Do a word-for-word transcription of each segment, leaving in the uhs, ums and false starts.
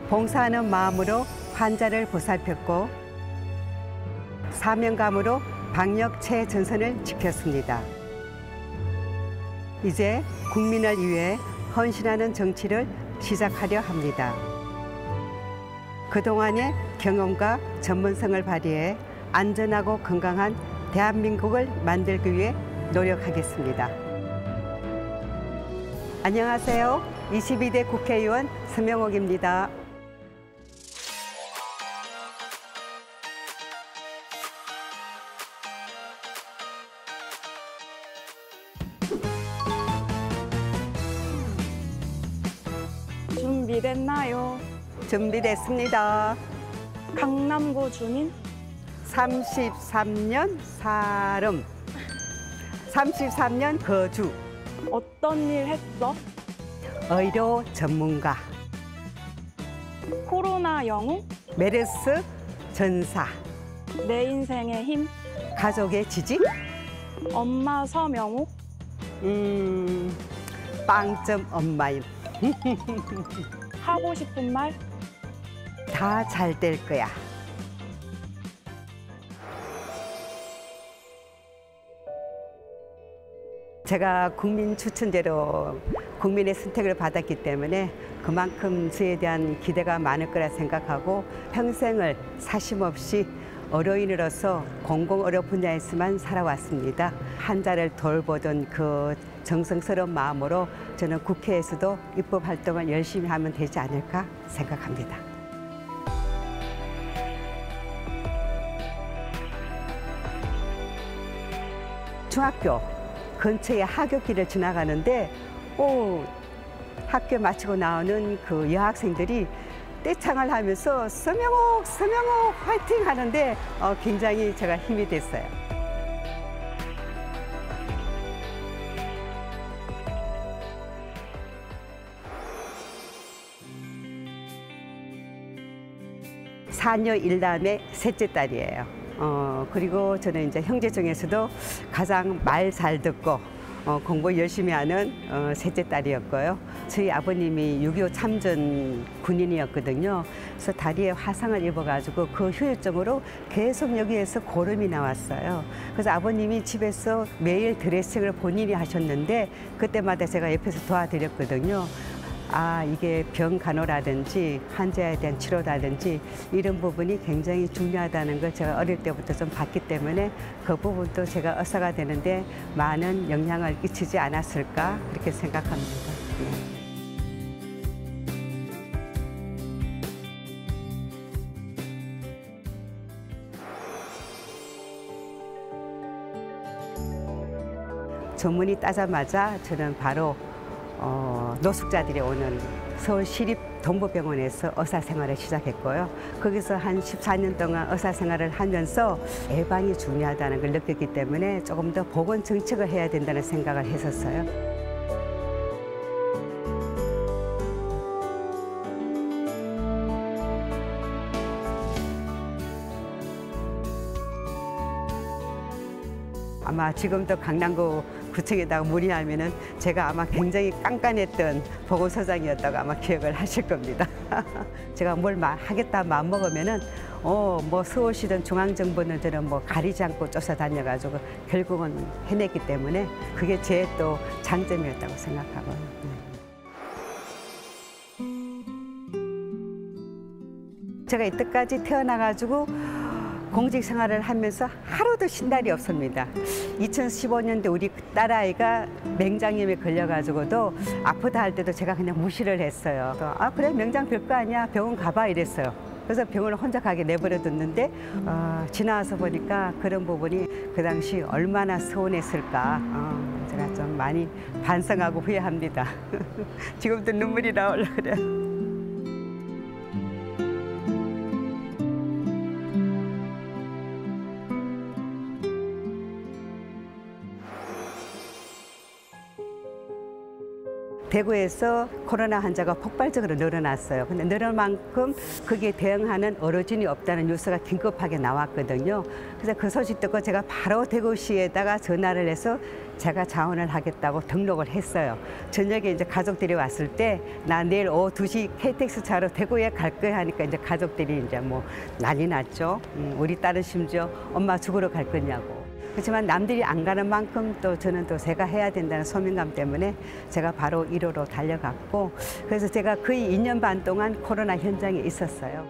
봉사하는 마음으로 환자를 보살폈고 사명감으로 방역 최전선을 지켰습니다. 이제 국민을 위해 헌신하는 정치를 시작하려 합니다. 그동안의 경험과 전문성을 발휘해 안전하고 건강한 대한민국을 만들기 위해 노력하겠습니다. 안녕하세요. 이십이 대 국회의원 서명옥입니다. 준비됐나요? 준비됐습니다. 강남구 주민? 삼십삼 년 살음, 삼십삼 년 거주, 어떤 일 했어? 의료 전문가, 코로나 영웅? 메르스 전사, 내 인생의 힘? 가족의 지지, 엄마 서명옥? 음, 빵점 엄마임. 하고 싶은 말? 다 잘 될 거야. 제가 국민 추천제로 국민의 선택을 받았기 때문에 그만큼 저에 대한 기대가 많을 거라 생각하고 평생을 사심없이 의료인으로서 공공의료 분야에서만 살아왔습니다. 환자를 돌보던 그 정성스러운 마음으로 저는 국회에서도 입법 활동을 열심히 하면 되지 않을까 생각합니다. 중학교 근처에 하굣길을 지나가는데 오, 학교 마치고 나오는 그 여학생들이 떼창을 하면서 서명옥, 서명옥 화이팅 하는데 어, 굉장히 제가 힘이 됐어요. 사녀 일남의 셋째 딸이에요. 어, 그리고 저는 이제 형제 중에서도 가장 말 잘 듣고 어, 공부 열심히 하는 어, 셋째 딸이었고요. 저희 아버님이 육이오 참전 군인이었거든요. 그래서 다리에 화상을 입어가지고 그 후유증으로 계속 여기에서 고름이 나왔어요. 그래서 아버님이 집에서 매일 드레싱을 본인이 하셨는데 그때마다 제가 옆에서 도와드렸거든요. 아, 이게 병 간호라든지 환자에 대한 치료라든지 이런 부분이 굉장히 중요하다는 걸 제가 어릴 때부터 좀 봤기 때문에 그 부분도 제가 의사가 되는데 많은 영향을 끼치지 않았을까 그렇게 생각합니다. 네. 전문의 따자마자 저는 바로 어, 노숙자들이 오는 서울시립동부병원에서 의사생활을 시작했고요. 거기서 한 십사 년 동안 의사생활을 하면서 예방이 중요하다는 걸 느꼈기 때문에 조금 더 보건 정책을 해야 된다는 생각을 했었어요. 아마 지금도 강남구 구청에다가 문의하면은 제가 아마 굉장히 깐깐했던 보건소장이었다고 아마 기억을 하실 겁니다. 제가 뭘 하겠다 마음 먹으면은 어, 뭐 서울시든 중앙정부는 저는 뭐 가리지 않고 쫓아다녀가지고 결국은 해냈기 때문에 그게 제 또 장점이었다고 생각하고. 네. 제가 이때까지 태어나가지고 공직 생활을 하면서 하루도 쉰 날이 없습니다. 이천십오 년도 우리 딸아이가 맹장염에 걸려가지고도 아프다 할 때도 제가 그냥 무시를 했어요. 아, 그래, 맹장 별거 아니야, 병원 가봐 이랬어요. 그래서 병원을 혼자 가게 내버려뒀는데 어, 지나와서 보니까 그런 부분이 그 당시 얼마나 서운했을까 어, 제가 좀 많이 반성하고 후회합니다. 지금도 눈물이 나오려고 그래요. 대구에서 코로나 환자가 폭발적으로 늘어났어요. 근데 늘어난 만큼 거기에 대응하는 의료진이 없다는 뉴스가 긴급하게 나왔거든요. 그래서 그 소식 듣고 제가 바로 대구시에다가 전화를 해서 제가 자원을 하겠다고 등록을 했어요. 저녁에 이제 가족들이 왔을 때 나 내일 오후 두 시 케이티엑스 차로 대구에 갈 거야 하니까 이제 가족들이 이제 뭐 난리 났죠. 음, 우리 딸은 심지어 엄마 죽으러 갈 거냐고. 그렇지만 남들이 안 가는 만큼 또 저는 또 제가 해야 된다는 소명감 때문에 제가 바로 일 호로 달려갔고, 그래서 제가 거의 이 년 반 동안 코로나 현장에 있었어요.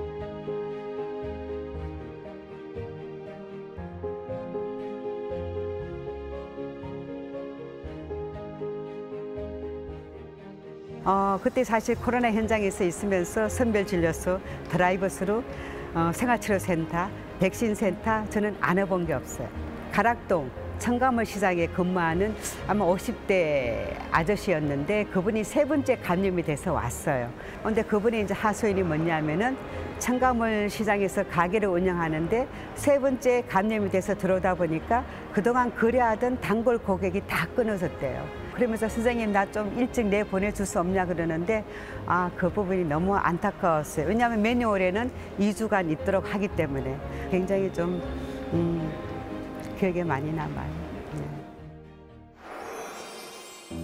어, 그때 사실 코로나 현장에서 있으면서 선별진료소, 드라이브스루, 어, 생활치료센터, 백신센터 저는 안 해본 게 없어요. 가락동 청가물 시장에 근무하는 아마 오십 대 아저씨였는데 그분이 세 번째 감염이 돼서 왔어요. 그런데 그분이 이제 하소연이 뭐냐면은 청가물 시장에서 가게를 운영하는데 세 번째 감염이 돼서 들어오다 보니까 그동안 거래하던 단골 고객이 다 끊어졌대요. 그러면서 선생님 나 좀 일찍 내 보내줄 수 없냐 그러는데 아, 그 부분이 너무 안타까웠어요. 왜냐하면 매뉴얼에는 이 주간 있도록 하기 때문에 굉장히 좀 음, 기억에 많이 남아요. 네.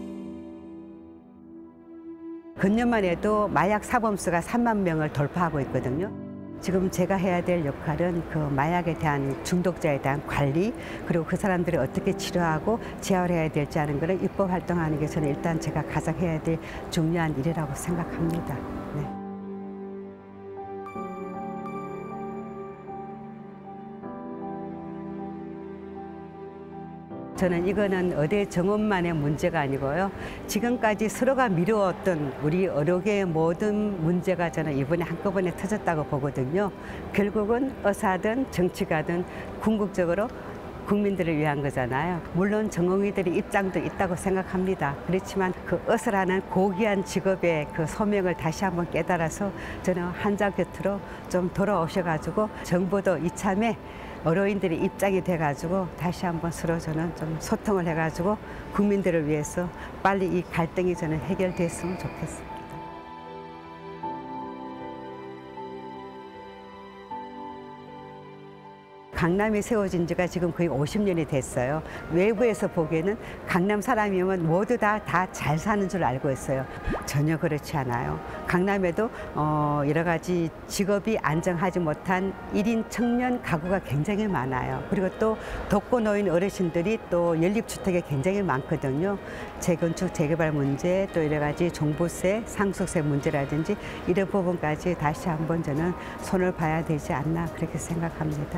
근년만 해도 마약 사범수가 삼만 명을 돌파하고 있거든요. 지금 제가 해야 될 역할은 그 마약에 대한 중독자에 대한 관리, 그리고 그 사람들을 어떻게 치료하고 재활해야 될지 하는 거는 입법 활동하는 게 저는 일단 제가 가장 해야 될 중요한 일이라고 생각합니다. 네. 저는 이거는 의대 정원만의 문제가 아니고요. 지금까지 서로가 미루었던 우리 의료계의 모든 문제가 저는 이번에 한꺼번에 터졌다고 보거든요. 결국은 의사든 정치가든 궁극적으로 국민들을 위한 거잖아요. 물론 전공의들의 입장도 있다고 생각합니다. 그렇지만 그 의사라는 고귀한 직업의 그 소명을 다시 한번 깨달아서 저는 환자 곁으로 좀 돌아오셔가지고 정부도 이참에 의료인들의 입장이 돼가지고 다시 한번 서로 저는 좀 소통을 해가지고 국민들을 위해서 빨리 이 갈등이 저는 해결됐으면 좋겠습니다. 강남이 세워진 지가 지금 거의 오십 년이 됐어요. 외부에서 보기에는 강남 사람이면 모두 다 다 잘 사는 줄 알고 있어요. 전혀 그렇지 않아요. 강남에도 어 여러 가지 직업이 안정하지 못한 일 인 청년 가구가 굉장히 많아요. 그리고 또 독거노인 어르신들이 또 연립주택에 굉장히 많거든요. 재건축, 재개발 문제, 또 여러 가지 종부세, 상속세 문제라든지 이런 부분까지 다시 한번 저는 손을 봐야 되지 않나 그렇게 생각합니다.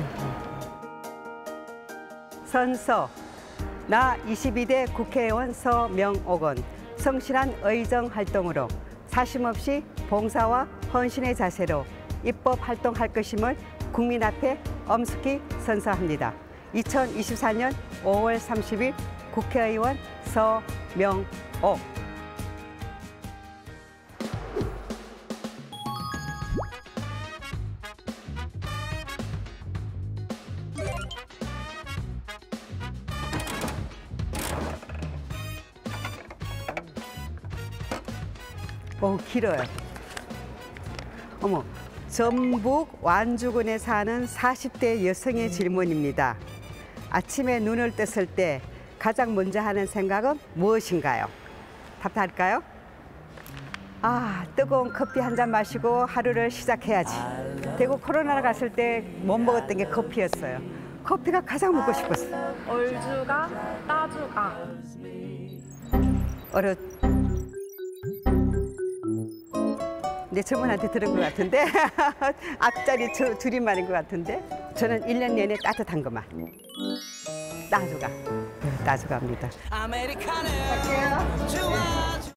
선서, 나 이십이 대 국회의원 서명옥은 성실한 의정 활동으로 사심없이 봉사와 헌신의 자세로 입법 활동할 것임을 국민 앞에 엄숙히 선서합니다. 이천이십사 년 오월 삼십일 국회의원 서명옥. 오, 길어요. 어머, 전북 완주군에 사는 사십 대 여성의 질문입니다. 아침에 눈을 떴을 때 가장 먼저 하는 생각은 무엇인가요? 답할까요? 아, 뜨거운 커피 한 잔 마시고 하루를 시작해야지. 대구 코로나 갔을 때 못 먹었던 게 커피였어요. 커피가 가장 먹고 싶었어요. 얼주가 따주가. 어려. 내 저분한테 들은 것 같은데 앞자리 저 줄임말인 것 같은데 저는 일 년 내내 따뜻한 것만 따주가 따주갑니다. 갈게요.